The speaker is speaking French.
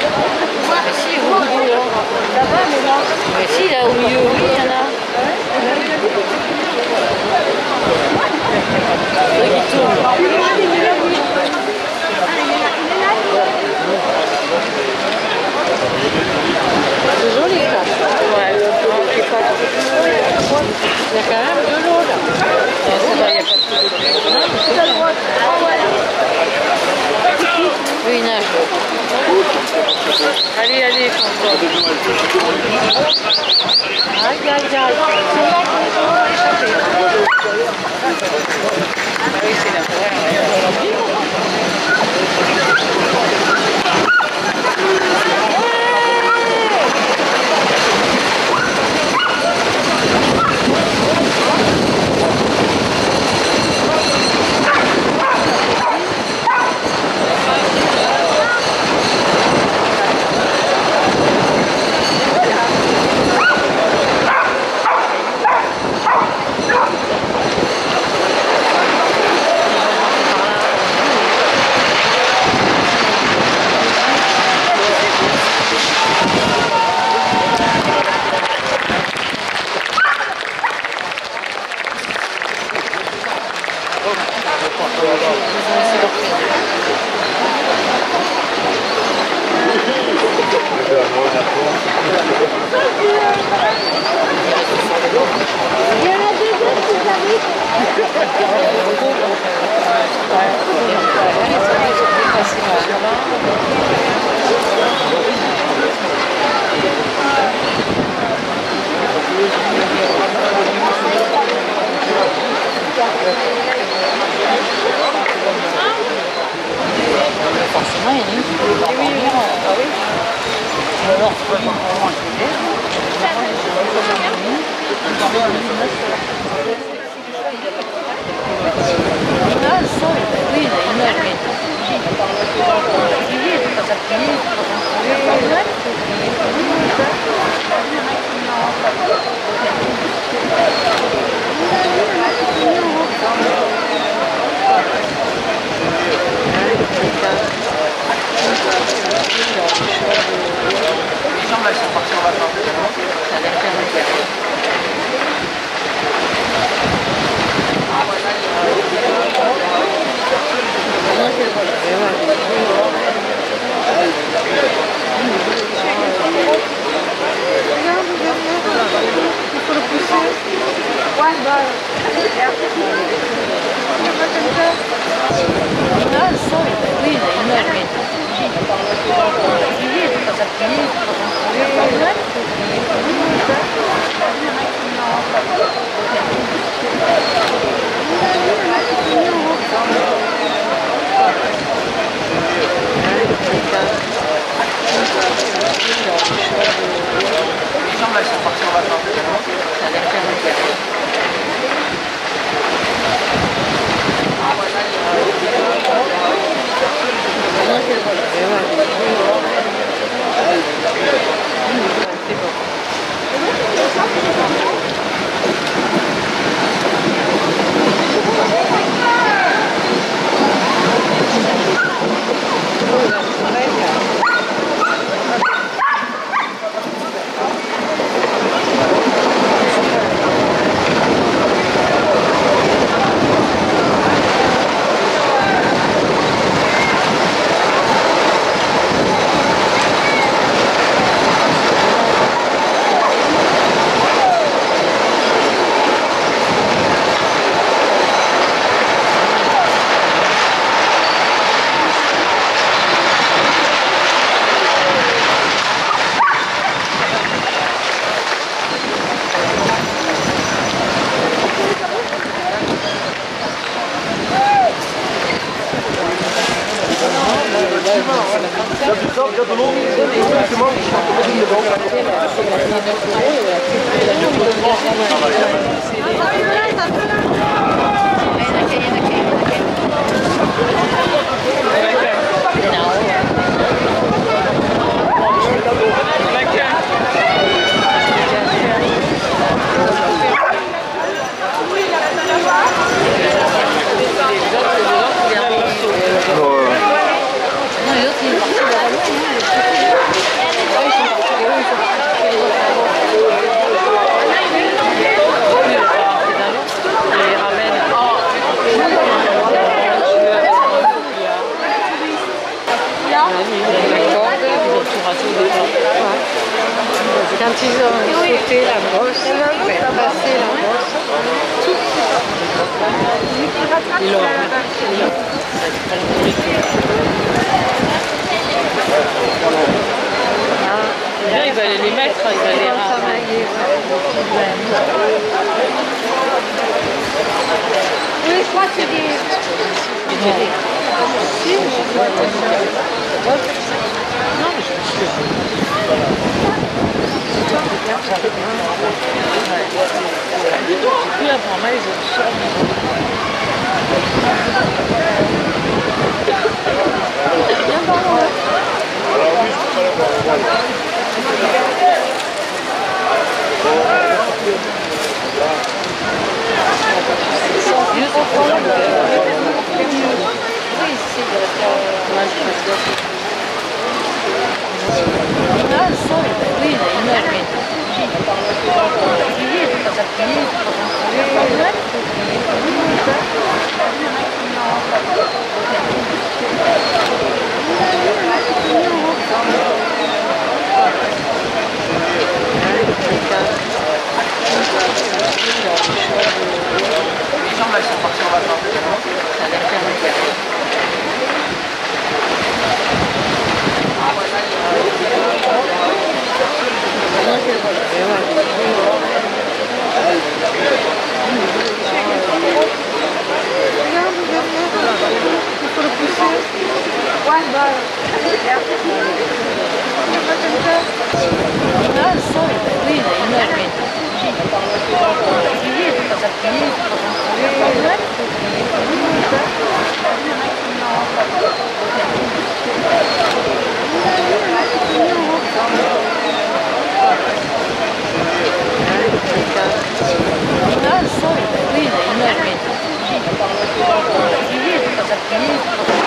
Merci, vous, là-bas, mais là. Merci, là, au milieu, oui, il y en a. C'est joli, ça. Ouais, c'est pas trop. Il y a quand même de l'eau, là. Ça va, il n'y a pas trop de l'eau. Oui, il nage. Allez, allez, François. Aïe, aïe, aïe. C'est là qu'on est échappé. Ah oui, c'est là. Forcément, il y en a une qui peut pas dormir. Ah oui. Alors, oui, il y a une heure, mais les gens là, ils sont partis en vacances. Ça a l'air il faut le pousser. Ouais, bah. Oui, il y a une heure, mais les gens là, ils sont partis en vacances. Ça a l'air les autres, ils partent de la Ils ont la corde, ils ont tout raté au départ. Ouais. Quand ils ont sauté la brosse, passé la brosse, ils l'ont là, il va les mettre, il va les ramailler. Oui, je crois que c'est des... Non, mais je suis sûre. Plus avant, ils ont sûrement. Viens dans l'eau. Les jambes elles sont parties en vacances. Oui, il y a une heure, mais...